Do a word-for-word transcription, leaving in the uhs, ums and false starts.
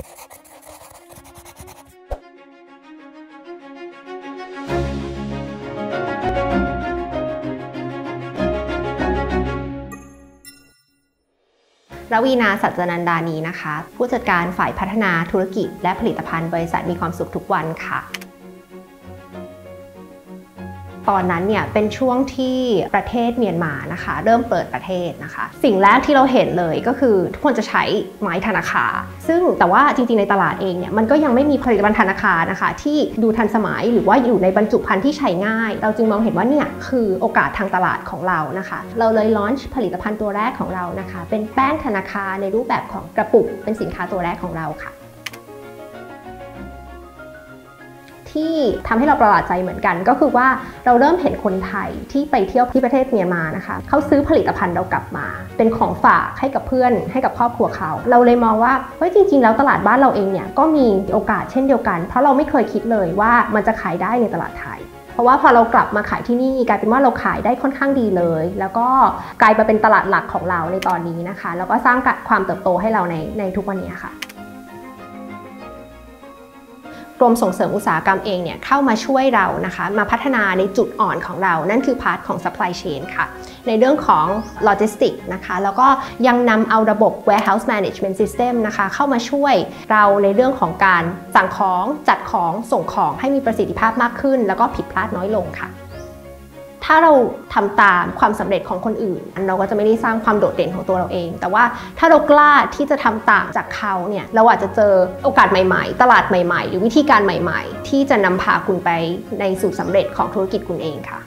รวีณา สัจจนันดานีนะคะผู้จัดการฝ่ายพัฒนาธุรกิจและผลิตภัณฑ์บริษัทมีความสุขทุกวันค่ะตอนนั้นเนี่ยเป็นช่วงที่ประเทศเมียนมานะคะเริ่มเปิดประเทศนะคะสิ่งแรกที่เราเห็นเลยก็คือทุกคนจะใช้ไม้ธนาคารซึ่งแต่ว่าจริงๆในตลาดเองเนี่ยมันก็ยังไม่มีผลิตภัณฑ์ธนาคารนะคะที่ดูทันสมัยหรือว่าอยู่ในบรรจุภัณฑ์ที่ใช้ง่ายเราจึงมองเห็นว่าเนี่ยคือโอกาสทางตลาดของเรานะคะเราเลยลอนช์ผลิตภัณฑ์ตัวแรกของเรานะคะเป็นแป้งธนาคารในรูปแบบของกระปุกเป็นสินค้าตัวแรกของเราค่ะที่ทำให้เราประหลาดใจเหมือนกันก็คือว่าเราเริ่มเห็นคนไทยที่ไปเที่ยวที่ประเทศเมียนมานะคะเขาซื้อผลิตภัณฑ์เรากลับมาเป็นของฝากให้กับเพื่อนให้กับครอบครัวเขาเราเลยมองว่าเฮ้ยจริงๆแล้วตลาดบ้านเราเองเนี่ยก็มีโอกาสเช่นเดียวกันเพราะเราไม่เคยคิดเลยว่ามันจะขายได้ในตลาดไทยเพราะว่าพอเรากลับมาขายที่นี่กลายเป็นว่าเราขายได้ค่อนข้างดีเลยแล้วก็กลายมาเป็นตลาดหลักของเราในตอนนี้นะคะแล้วก็สร้างความเติบโตให้เราในในทุกวันนี้ค่ะกรมส่งเสริมอุตสาหกรรมเองเนี่ยเข้ามาช่วยเรานะคะมาพัฒนาในจุดอ่อนของเรานั่นคือพาร์ทของ supply chain ค่ะในเรื่องของ logistics นะคะแล้วก็ยังนำเอาระบบ warehouse management system นะคะเข้ามาช่วยเราในเรื่องของการสั่งของจัดของส่งของให้มีประสิทธิภาพมากขึ้นแล้วก็ผิดพลาดน้อยลงค่ะถ้าเราทำตามความสำเร็จของคนอื่นเราก็จะไม่ได้สร้างความโดดเด่นของตัวเราเองแต่ว่าถ้าเรากล้าที่จะทำต่างจากเขาเนี่ยเราอาจจะเจอโอกาสใหม่ๆตลาดใหม่ๆหรือวิธีการใหม่ๆที่จะนำพาคุณไปในสู่สำเร็จของธุรกิจคุณเองค่ะ